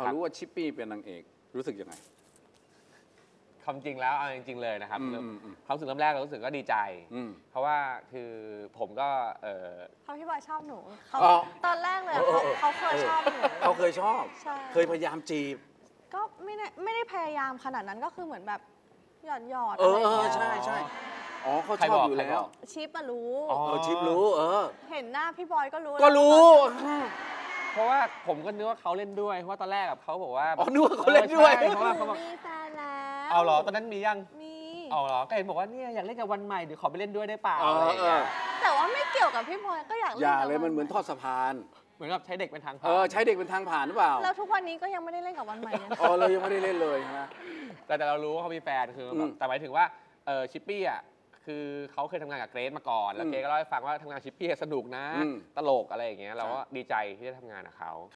อรู้ว่าชิปปี้เป็นนางเอกรู้สึกยังไงความจริงแล้วเอาจริงๆเลยนะครับความรู้สึกเริ่มแรกเรารู้สึกก็ดีใจเพราะว่าคือผมก็เพราะพี่บอยชอบหนูเขาตอนแรกเลยเขาเคยชอบหนูเขาเคยชอบ เคยพยายามจีบก็ไม่ได้พยายามขนาดนั้นก็คือเหมือนแบบหยอดใช่ใช่อ๋อเขาชอบอยู่แล้วชิปอะรู้ชิปรู้เห็นหน้าพี่บอยก็รู้เพราะว่าผมก็นึกว่าเขาเล่นด้วยเพราะว่าตอนแรกเขาบอกว่านึกว่าเขาเล่นด้วยเพราะว่าเขามีแฟนแล้วเอาเหรอตอนนั้นมียังมีเอาเหรอก็เห็นบอกว่าเนี่ยอยากเล่นกับวันใหม่เดี๋ยวขอไปเล่นด้วยได้เปล่าอะไรอย่างเงี้ยแต่ว่าไม่เกี่ยวกับพี่บอยก็อยากเล่นกับเลยมันเหมือนทอดสะพานเหมือนกับใช้เด็กเป็นทางผ่านใช้เด็กเป็นทางผ่านหรือเปล่าแล้วทุกวันนี้ก็ยังไม่ได้เล่นกับวันใหม่เนี่ยเรายังไม่ได้เล่นเลยนะแต่เรารู้ว่าเขามีแฟนคือแต่หมายถึงว่าชิปปี้อ่ะคือเขาเคยทำงานกับเกรซมาก่อนแล้วเกรซก็เล่าให้ฟังว่าทำงานชิปปี้สนุกนะตลกอะไรอย่างเงี้ยเราก็ดีใจที่ได้ทำงานกับเขา